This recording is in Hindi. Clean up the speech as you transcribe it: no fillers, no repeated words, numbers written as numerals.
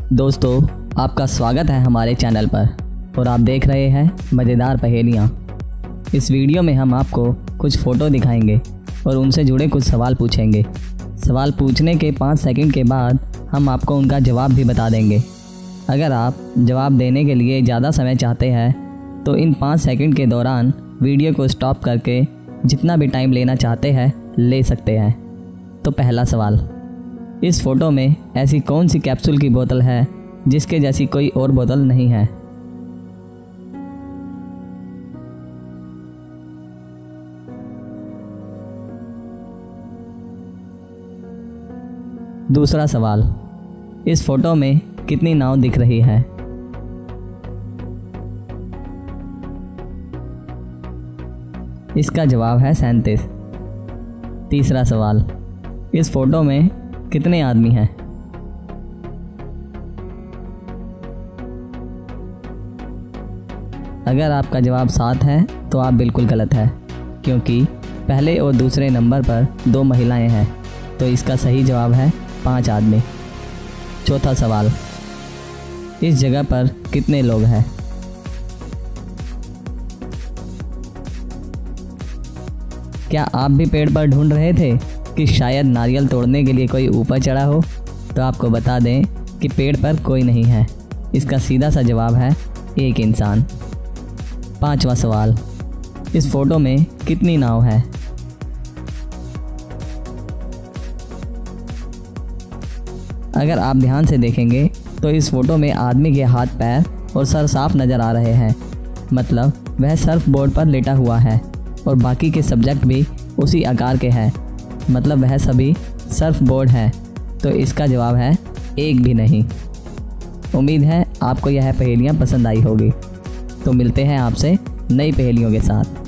दोस्तों, आपका स्वागत है हमारे चैनल पर और आप देख रहे हैं मज़ेदार पहेलियाँ। इस वीडियो में हम आपको कुछ फ़ोटो दिखाएंगे और उनसे जुड़े कुछ सवाल पूछेंगे। सवाल पूछने के 5 सेकंड के बाद हम आपको उनका जवाब भी बता देंगे। अगर आप जवाब देने के लिए ज़्यादा समय चाहते हैं तो इन 5 सेकंड के दौरान वीडियो को स्टॉप करके जितना भी टाइम लेना चाहते हैं ले सकते हैं। तो पहला सवाल, इस फ़ोटो में ऐसी कौन सी कैप्सूल की बोतल है जिसके जैसी कोई और बोतल नहीं है? दूसरा सवाल, इस फ़ोटो में कितनी नाव दिख रही है? इसका जवाब है 37। तीसरा सवाल, इस फ़ोटो में कितने आदमी हैं? अगर आपका जवाब 7 है तो आप बिल्कुल गलत है, क्योंकि पहले और दूसरे नंबर पर 2 महिलाएं हैं, तो इसका सही जवाब है 5 आदमी। चौथा सवाल, इस जगह पर कितने लोग हैं? क्या आप भी पेड़ पर ढूंढ रहे थे कि शायद नारियल तोड़ने के लिए कोई ऊपर चढ़ा हो? तो आपको बता दें कि पेड़ पर कोई नहीं है। इसका सीधा सा जवाब है एक इंसान। पांचवा सवाल, इस फोटो में कितनी नाव है? अगर आप ध्यान से देखेंगे तो इस फोटो में आदमी के हाथ पैर और सर साफ नज़र आ रहे हैं, मतलब वह सर्फ बोर्ड पर लेटा हुआ है और बाकी के सब्जेक्ट भी उसी आकार के हैं, मतलब वह सभी सर्फ बोर्ड हैं। तो इसका जवाब है एक भी नहीं। उम्मीद है आपको यह पहेलियाँ पसंद आई होगी। तो मिलते हैं आपसे नई पहेलियों के साथ।